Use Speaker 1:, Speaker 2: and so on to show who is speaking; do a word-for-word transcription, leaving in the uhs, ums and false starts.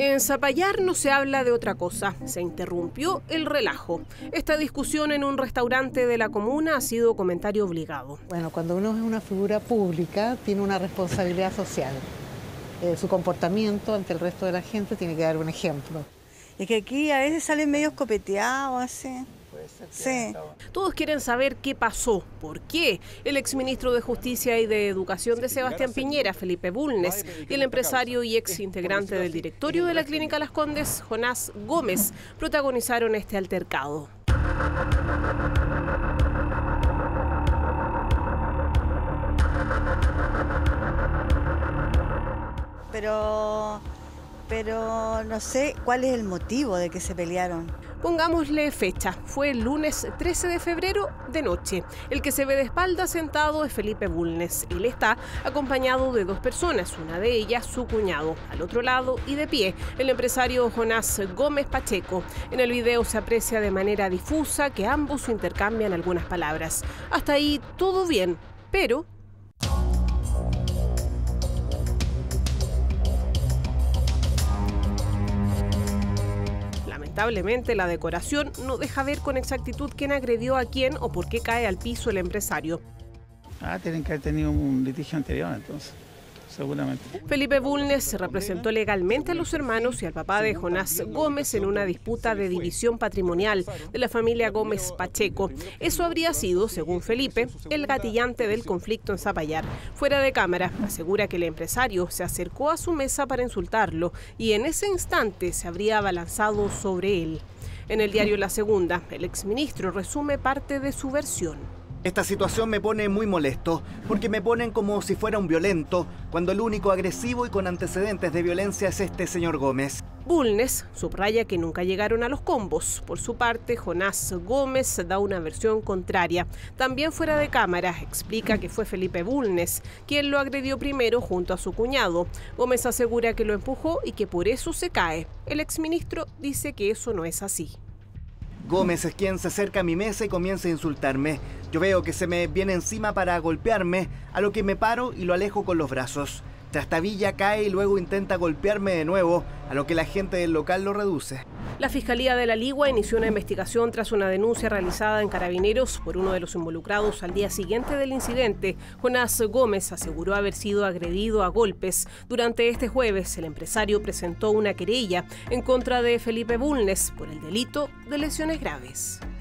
Speaker 1: En Zapallar no se habla de otra cosa, se interrumpió el relajo. Esta discusión en un restaurante de la comuna ha sido comentario obligado.
Speaker 2: Bueno, cuando uno es una figura pública, tiene una responsabilidad social. Eh, su comportamiento ante el resto de la gente tiene que dar un ejemplo.
Speaker 3: Es que aquí a veces salen medio copeteados, así. Sí.
Speaker 1: Todos quieren saber qué pasó, por qué. El exministro de Justicia y de Educación de Sebastián Piñera, Felipe Bulnes, y el empresario y ex integrante del directorio de la Clínica Las Condes, Jonás Gómez, protagonizaron este altercado.
Speaker 3: Pero, pero no sé cuál es el motivo de que se pelearon.
Speaker 1: Pongámosle fecha, fue el lunes trece de febrero de noche. El que se ve de espalda sentado es Felipe Bulnes. Él está acompañado de dos personas, una de ellas su cuñado. Al otro lado y de pie, el empresario Jonás Gómez Pacheco. En el video se aprecia de manera difusa que ambos intercambian algunas palabras. Hasta ahí todo bien, pero... Lamentablemente, la decoración no deja ver con exactitud quién agredió a quién o por qué cae al piso el empresario.
Speaker 4: Ah, tienen que haber tenido un litigio anterior, entonces, seguramente.
Speaker 1: Felipe Bulnes representó legalmente a los hermanos y al papá de Jonás Gómez en una disputa de división patrimonial de la familia Gómez Pacheco. Eso habría sido, según Felipe, el gatillante del conflicto en Zapallar. Fuera de cámara, asegura que el empresario se acercó a su mesa para insultarlo y en ese instante se habría abalanzado sobre él. En el diario La Segunda, el exministro resume parte de su versión.
Speaker 5: Esta situación me pone muy molesto, porque me ponen como si fuera un violento, cuando el único agresivo y con antecedentes de violencia es este señor Gómez.
Speaker 1: Bulnes subraya que nunca llegaron a los combos. Por su parte, Jonás Gómez da una versión contraria. También fuera de cámara, explica que fue Felipe Bulnes quien lo agredió primero junto a su cuñado. Gómez asegura que lo empujó y que por eso se cae. El exministro dice que eso no es así.
Speaker 5: Gómez es quien se acerca a mi mesa y comienza a insultarme. Yo veo que se me viene encima para golpearme, a lo que me paro y lo alejo con los brazos. Trastabilla, cae y luego intenta golpearme de nuevo, a lo que la gente del local lo reduce.
Speaker 1: La Fiscalía de la Ligua inició una investigación tras una denuncia realizada en Carabineros por uno de los involucrados al día siguiente del incidente. Jonás Gómez aseguró haber sido agredido a golpes. Durante este jueves, el empresario presentó una querella en contra de Felipe Bulnes por el delito de lesiones graves.